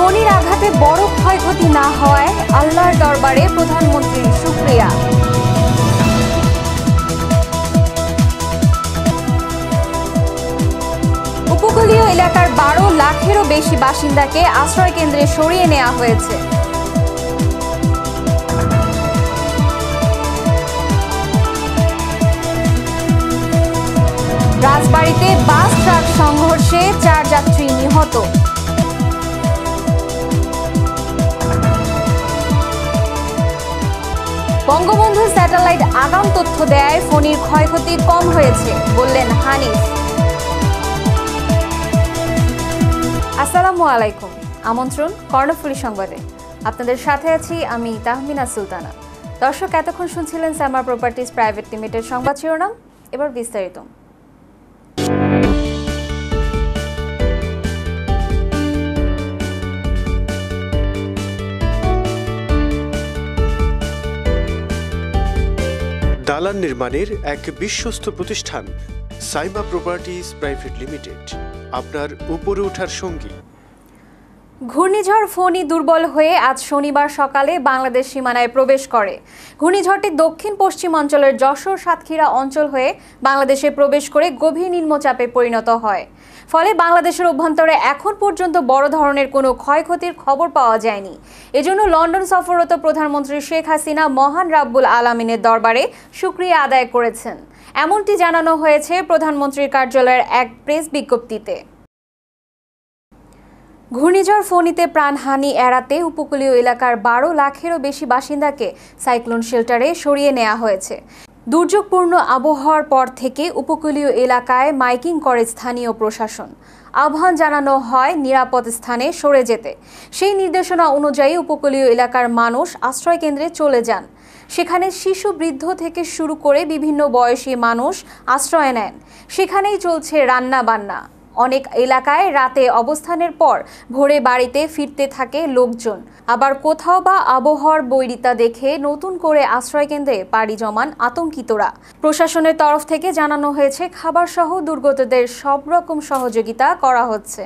ফণীর আঘাতে বড় ক্ষয়ক্ষতি না হওয়ায় আল্লাহর দরবারে প্রধানমন্ত্রীর শুকরিয়া। উপকূলীয় এলাকার 12 লাখেরও বেশি বাসিন্দাকে আশ্রয় কেন্দ্রে সরিয়ে নেওয়া হয়েছে। রাজবাড়ীতে বাস ট্রাক সংঘর্ষে 4 যাত্রী নিহত। বঙ্গবন্ধু স্যাটেলাইট আগাম তথ্য দেয় ফণীর ক্ষয়ক্ষতি কম হয়েছে বললেন হানিফ। আসসালামু আলাইকুম, আমন্ত্রণ কর্ণফুলী সংবাদে। আপনাদের সাথে আছি আমি তাহমিনা সুলতানা। দর্শক, এতক্ষণ শুনছিলেন সামার প্রপার্টিজ প্রাইভেট লিমিটেড সংবাদ শিরোনাম। এবার বিস্তারিত। দালান নির্মাণের এক বিশ্বস্ত প্রতিষ্ঠান সাইমা প্রপার্টিজ প্রাইভেট লিমিটেড, আপনার উপরে ওঠার সঙ্গী। ঘূর্ণিঝড় ফণী দুর্বল হয়ে আজ শনিবার সকালে বাংলাদেশ সীমানায় প্রবেশ করে। ঘূর্ণিঝড়টি দক্ষিণ পশ্চিম অঞ্চলের যশোর সাতক্ষীরা অঞ্চল হয়ে বাংলাদেশে প্রবেশ করে গভীর নিম্নচাপে পরিণত হয়। ফলে বাংলাদেশের অভ্যন্তরে এখন পর্যন্ত বড় ধরনের কোনো ক্ষয়ক্ষতির খবর পাওয়া যায়নি। এজন্য লন্ডন সফররত প্রধানমন্ত্রী শেখ হাসিনা মহান রাব্বুল আলামিনের দরবারে শুকরিয়া আদায় করেছেন। এমনটি জানানো হয়েছে প্রধানমন্ত্রীর কার্যালয়ের এক প্রেস বিজ্ঞপ্তিতে। ঘূর্ণিঝড় ফণীতে প্রাণহানি এড়াতে উপকূলীয় এলাকার 12 লাখেরও বেশি বাসিন্দাকে সাইক্লোন শেল্টারে সরিয়ে নেওয়া হয়েছে। দুর্যোগপূর্ণ আবহাওয়ার পর থেকে উপকূলীয় এলাকায় মাইকিং করে স্থানীয় প্রশাসন। আহ্বান জানানো হয় নিরাপদ স্থানে সরে যেতে। সেই নির্দেশনা অনুযায়ী উপকূলীয় এলাকার মানুষ আশ্রয় কেন্দ্রে চলে যান। সেখানে শিশু বৃদ্ধ থেকে শুরু করে বিভিন্ন বয়সী মানুষ আশ্রয় নেন। সেখানেই চলছে রান্না বান্না। অনেক এলাকায় রাতে অবস্থানের পর ভোরে বাড়িতে ফিরতে থাকে লোকজন। আবার কোথাও বা আবহাওয়ার বৈরিতা দেখে নতুন করে আশ্রয়কেন্দ্রে পাড়ি জমান আতঙ্কিতরা। প্রশাসনের তরফ থেকে জানানো হয়েছে খাবার সহ দুর্গতদের সব রকম সহযোগিতা করা হচ্ছে।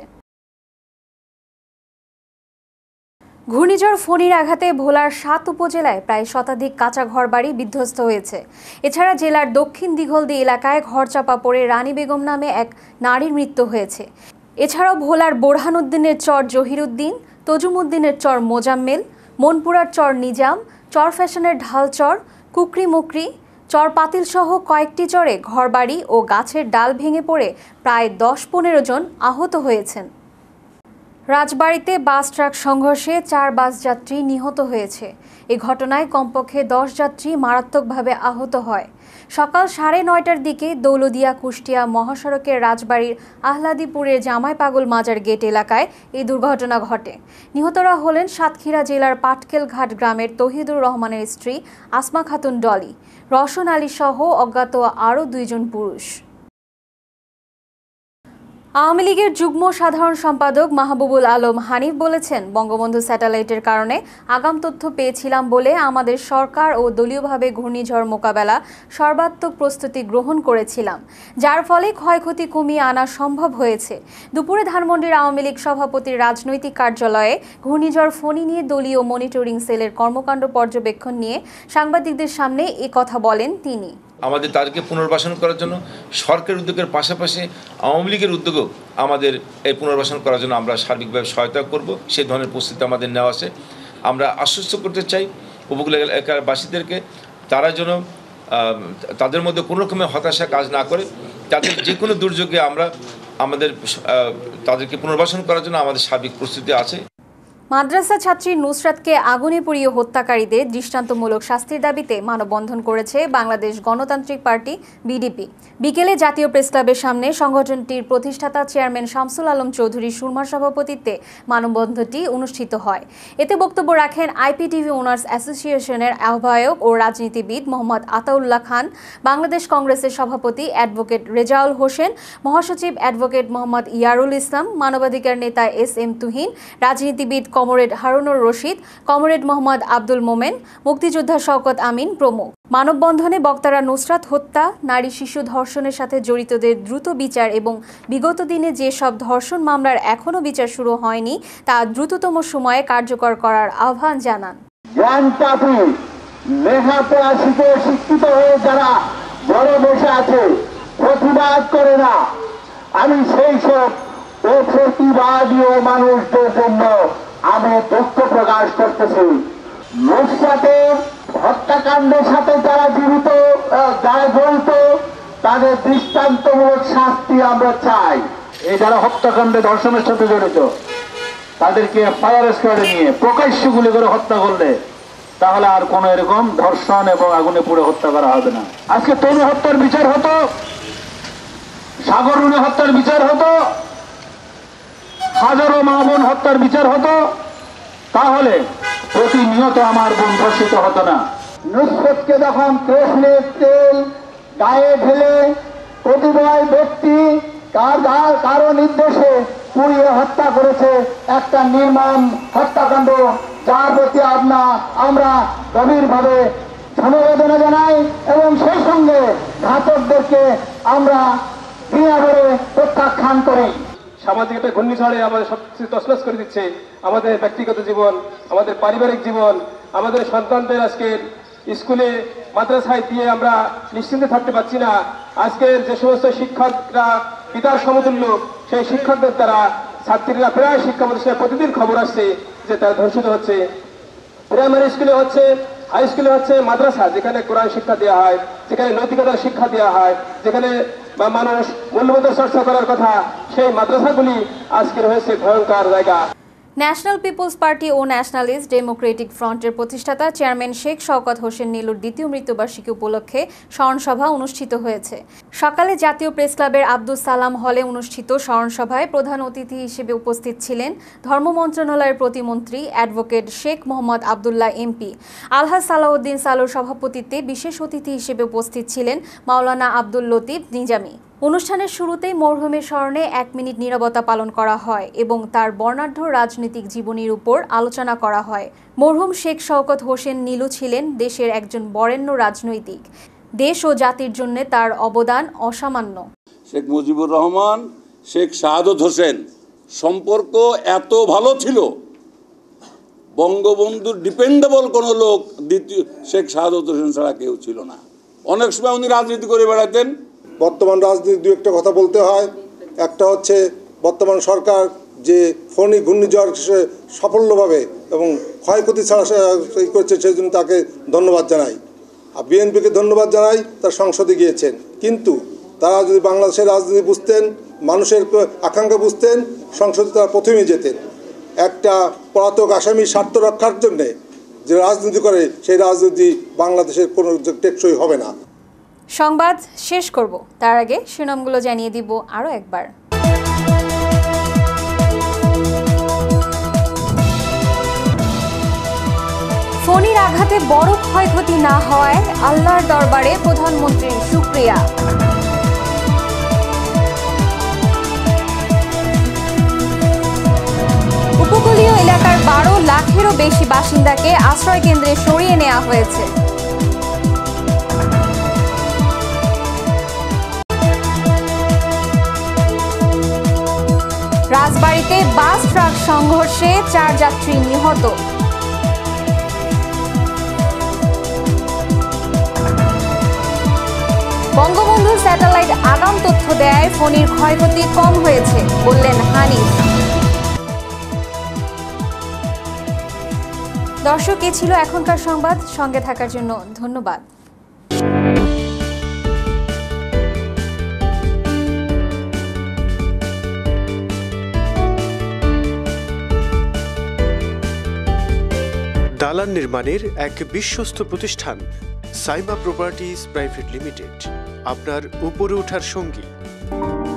ঘূর্ণিঝড় ফণীর আঘাতে ভোলার 7 উপজেলায় প্রায় শতাধিক কাঁচা ঘরবাড়ি বিধ্বস্ত হয়েছে। এছাড়া জেলার দক্ষিণ দিঘলদি এলাকায় ঘরচাপা পড়ে রানী বেগম নামে এক নারীর মৃত্যু হয়েছে। এছাড়াও ভোলার বোরহানউদ্দিনের চর জহিরুদ্দিন, তজুমউদ্দিনের চর মোজাম্মেল, মনপুরার চর নিজাম, চর ফ্যাশনের ঢালচর, কুকরি মুকরি, চর পাতিল সহ কয়েকটি চরে ঘরবাড়ি ও গাছের ডাল ভেঙে পড়ে প্রায় 10-15 জন আহত হয়েছেন। রাজবাড়ীতে বাস ট্রাক সংঘর্ষে 4 বাস যাত্রী নিহত হয়েছে। এ ঘটনায় কমপক্ষে 10 যাত্রী মারাত্মকভাবে আহত হয়। সকাল 9:30টার দিকে দৌলদিয়া কুষ্টিয়া মহাসড়কের রাজবাড়ীর আহলাদীপুরের জামাই পাগল মাজার গেট এলাকায় এই দুর্ঘটনা ঘটে। নিহতরা হলেন সাতক্ষীরা জেলার পাটকেল ঘাট গ্রামের তহিদুর রহমানের স্ত্রী আসমা খাতুন ডলি, রওশন আলী সহ অজ্ঞাত আরও 2 জন পুরুষ। আওয়ামী লীগের যুগ্ম সাধারণ সম্পাদক মাহবুবুল আলম হানিফ বলেছেন, বঙ্গবন্ধু স্যাটেলাইটের কারণে আগাম তথ্য পেয়েছিলাম বলে আমাদের সরকার ও দলীয়ভাবে ঘূর্ণিঝড় মোকাবেলা সর্বাত্মক প্রস্তুতি গ্রহণ করেছিলাম, যার ফলে ক্ষয়ক্ষতি কমিয়ে আনা সম্ভব হয়েছে। দুপুরে ধানমন্ডির আওয়ামী লীগ সভাপতির রাজনৈতিক কার্যালয়ে ঘূর্ণিঝড় ফণী নিয়ে দলীয় মনিটরিং সেলের কর্মকাণ্ড পর্যবেক্ষণ নিয়ে সাংবাদিকদের সামনে এ কথা বলেন তিনি। আমাদের তাদেরকে পুনর্বাসন করার জন্য সরকারের উদ্যোগের পাশাপাশি আওয়ামী লীগের উদ্যোগও আমাদের এই পুনর্বাসন করার জন্য আমরা সার্বিকভাবে সহায়তা করব। সেই ধরনের প্রস্তুতি আমাদের নেওয়া আছে। আমরা আশ্বস্ত করতে চাই উপকূল এলাকার বাসীদেরকে, তারা যেন তাদের মধ্যে কোনো রকমের হতাশা কাজ না করে। তাদের যে কোনো দুর্যোগে তাদেরকে পুনর্বাসন করার জন্য আমাদের সার্বিক প্রস্তুতি আছে। মাদ্রাসা ছাত্রী নুসরাতকে আগুনে পুড়িয়ে হত্যাকারীদের দৃষ্টান্তমূলক শাস্তির দাবিতে মানববন্ধন করেছে বাংলাদেশ গণতান্ত্রিক পার্টি বিডিপি। বিকেলে জাতীয় প্রেসক্লাবের সামনে সংগঠনটির প্রতিষ্ঠাতা চেয়ারম্যান শামসুল আলম চৌধুরী সুরমার সভাপতিত্বে মানববন্ধনটি অনুষ্ঠিত হয়। এতে বক্তব্য রাখেন আইপিটিভি ওনার্স অ্যাসোসিয়েশনের আহ্বায়ক ও রাজনীতিবিদ মোহাম্মদ আতাউল্লাহ খান, বাংলাদেশ কংগ্রেসের সভাপতি অ্যাডভোকেট রেজাউল হোসেন, মহাসচিব অ্যাডভোকেট মোহাম্মদ ইয়ারুল ইসলাম, মানবাধিকার নেতা এস এম তুহিন, রাজনীতিবিদ কমরেড হারুনুর রশিদ, কমরেড মোহাম্মদ আব্দুল মোমেন, মুক্তিযোদ্ধা শওকত আমিন প্রমুখ। মানববন্ধনে বক্তারা নুসরাত হত্যা, নারী শিশু ধর্ষণের সাথে জড়িতদের দ্রুত বিচার এবং বিগত দিনে যেসব ধর্ষণ মামলার এখনও বিচার শুরু হয়নি তা দ্রুততম সময়ে কার্যকর করার আহ্বান জানান। শিক্ষিত হয়ে যারা ঘরে বসে আছে, প্রতিবাদ করে না, আমি সেই সব প্রতিবাদীয় মানুষদের জন্য আমি দুঃখ প্রকাশ করতেছি। নুসরাতের হত্যাকাণ্ডের সাথে যারা জড়িত তাদের দৃষ্টান্তমূলক শাস্তি আমরা চাই। এই যারা হত্যাকাণ্ডে ধর্ষণের সাথে জড়িত তাদেরকে ফায়ার স্কোয়াডে নিয়ে প্রকাশ্য গুলি করে হত্যা করলে তাহলে আর কোন এরকম ধর্ষণ এবং আগুনে পুড়ে হত্যা করা হবে না। আজকে তনু হত্যার বিচার হতো, সাগর রুনি হত্যার বিচার হতো, হাজারো মা বোন হত্যার বিচার হতো, তাহলে প্রতিনিয়ত আমার বোন ধর্ষিত হতো না। নুসরাতকে যখন কৃষ্ণের তেল গায়ে ঢেলে প্রতিবয় ব্যক্তি কারো নির্দেশে পুড়িয়ে হত্যা করেছে, একটা নির্মম হত্যাকাণ্ড, যার প্রতি আমরা গভীরভাবে সমবেদনা জানাই এবং সেই সঙ্গে ঘাতকদেরকে আমরা ঘৃণা করে প্রত্যাখ্যান করি। সামাজিক একটা ঘূর্ণিঝড়ে আমাদের সবকিছু তছনছ করে দিচ্ছে, আমাদের ব্যক্তিগত জীবন, আমাদের পারিবারিক জীবন, আমাদের সন্তানদের আজকে স্কুলে মাদ্রাসায় দিয়ে আমরা নিশ্চিন্তে থাকতে পারছি না। আজকের যে সমস্ত শিক্ষকরা পিতার সমতুল্য, সেই শিক্ষকদের দ্বারা ছাত্রীরা প্রায় শিক্ষা প্রতিষ্ঠানে প্রতিদিন খবর আসছে যে তারা ধর্ষিত হচ্ছে। প্রাইমারি স্কুলে হচ্ছে, হাই স্কুলে হচ্ছে, মাদ্রাসা যেখানে কোরআন শিক্ষা দেওয়া হয়, যেখানে নৈতিকতার শিক্ষা দেওয়া হয়, যেখানে মানুষ মূল্যবোধের চর্চা করার কথা, সেই মাদ্রাসাগুলি আজকের হয়েছে ভয়ঙ্কর জায়গা। ন্যাশনাল পিপলস পার্টি ও ন্যাশনালিস্ট ডেমোক্রেটিক ফ্রন্টের প্রতিষ্ঠাতা চেয়ারম্যান শেখ শওকত হোসেন নীলুর দ্বিতীয় মৃত্যুবার্ষিকী উপলক্ষে স্মরণসভা অনুষ্ঠিত হয়েছে। সকালে জাতীয় প্রেস ক্লাবের আব্দুস সালাম হলে অনুষ্ঠিত স্মরণসভায় প্রধান অতিথি হিসেবে উপস্থিত ছিলেন ধর্ম মন্ত্রণালয়ের প্রতিমন্ত্রী অ্যাডভোকেট শেখ মোহাম্মদ আবদুল্লাহ এমপি। আলহাজ সালাউদ্দিন সালুর সভাপতিত্বে বিশেষ অতিথি হিসেবে উপস্থিত ছিলেন মাওলানা আব্দুল লতিফ নিজামী। অনুষ্ঠানের শুরুতেই মরহুমের স্মরণে 1 মিনিট নীরবতা পালন করা হয় এবং তার বর্ণাঢ্য রাজনৈতিক জীবনীর উপর আলোচনা করা হয়। মরহুম শেখ শওকত হোসেন নীলু ছিলেন দেশের একজন বরেণ্য রাজনৈতিক। দেশ ও জাতির জন্য তার অবদান অসামান্য। শেখ মুজিবুর রহমান, শেখ শাহাদত হোসেন সম্পর্ক এত ভালো ছিল, বঙ্গবন্ধুর ডিপেন্ডেবল কোনো লোক দ্বিতীয় শেখ শাহাদত হোসেন ছাড়া কেউ ছিল না। অনেক সময় উনি রাজনীতি করে বেড়াতেন। বর্তমান রাজনীতি দু একটা কথা বলতে হয়। একটা হচ্ছে বর্তমান সরকার যে ফণী ঘূর্ণিঝড় সাফল্যভাবে এবং ক্ষয়ক্ষতি ছাড়া করছে, সেই জন্য তাকে ধন্যবাদ জানাই। আর বিএনপিকে ধন্যবাদ জানাই, তার সংসদে গিয়েছেন। কিন্তু তারা যদি বাংলাদেশের রাজনীতি বুঝতেন, মানুষের আকাঙ্ক্ষা বুঝতেন, সংসদে তারা প্রথমেই যেতেন। একটা পলাতক আসামির স্বার্থ রক্ষার জন্যে যে রাজনীতি করে, সেই রাজনীতি বাংলাদেশের কোনো টেকসই হবে না। সংবাদ শেষ করব, তার আগে শিরোনামগুলো জানিয়ে দিব আরও একবার। ফণীর আঘাতে বড় ক্ষয়ক্ষতি না হওয়ায় আল্লাহর দরবারে প্রধানমন্ত্রীর শুকরিয়া। উপকূলীয় এলাকার 12 লাখেরও বেশি বাসিন্দাকে আশ্রয় কেন্দ্রে সরিয়ে নেওয়া হয়েছে। রাজবাড়ীতে বাস ট্রাক সংঘর্ষে 4 যাত্রী নিহত। বঙ্গবন্ধু স্যাটেলাইট আগাম তথ্য দেয় ফণীর ক্ষয়ক্ষতি কম হয়েছে বললেন হানিফ। দর্শক, এ ছিল এখনকার সংবাদ। সঙ্গে থাকার জন্য ধন্যবাদ। দালান নির্মাণের এক বিশ্বস্ত প্রতিষ্ঠান সাইমা প্রপার্টিজ প্রাইভেট লিমিটেড, আপনার উপরে ওঠার সঙ্গী।